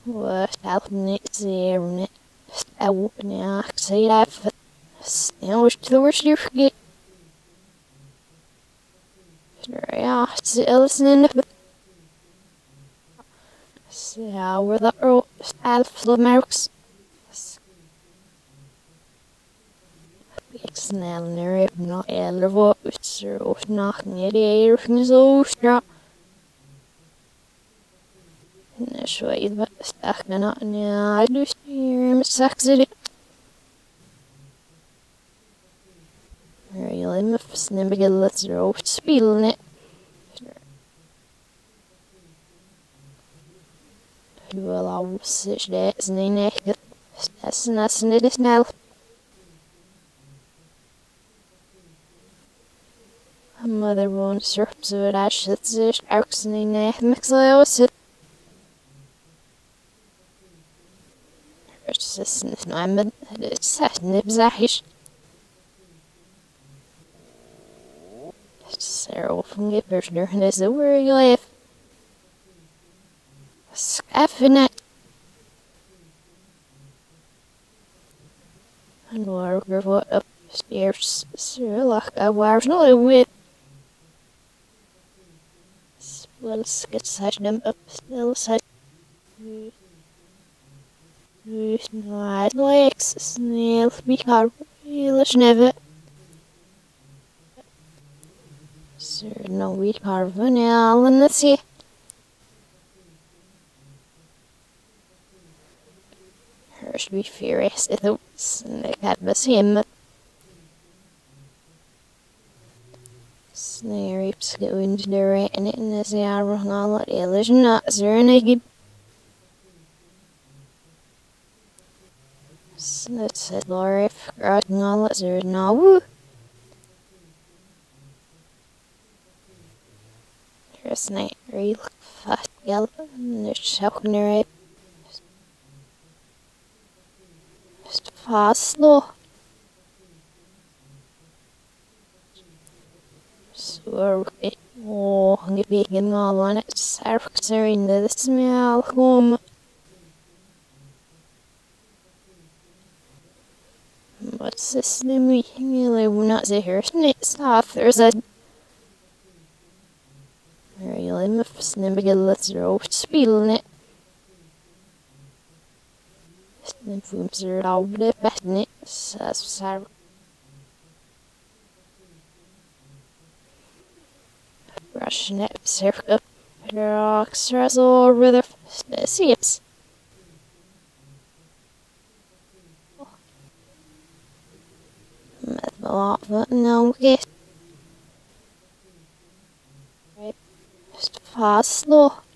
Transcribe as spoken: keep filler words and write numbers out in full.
What happened is أوبني سيلعب وش تورش يفقي يا سألسن سأور the ro alf the marks snäll när jag nå eller vad utser och nacken det är ju så stra när så är det stackna när du styr med saxer really med snäbbiga lätter och spilne du har sig det snäne snäsna snäde snäll Mother won't serve so that I should say, Arxing Mixos. Persistent, no, I'm a set nibsahish. Sarah from Gipperner, and is the where you live. Scaffing it. And worker what upstairs, Sir Lock, I was not with. Well, get such them up still such not legs snail be hard realish never sir no we carven al in the sea her should be furious if it was and had miss him Snare going to the right and it in this hour on all it is not there naked. Snit said Laura if grotting all it there no woo. There's night real fast gal and there's shouting her up. Just fast slow. So, oh, I'm getting all on it. Sarks are in the smell home. What's this new meeting? I will not say her snit's off. There's a very limb of snipping let's row spilling it. Snipfooms are all the best in it. Says Sarah. Russian it, circa, rocks, razzle, river, seeps. Met the lot, but no get. Just fast slow.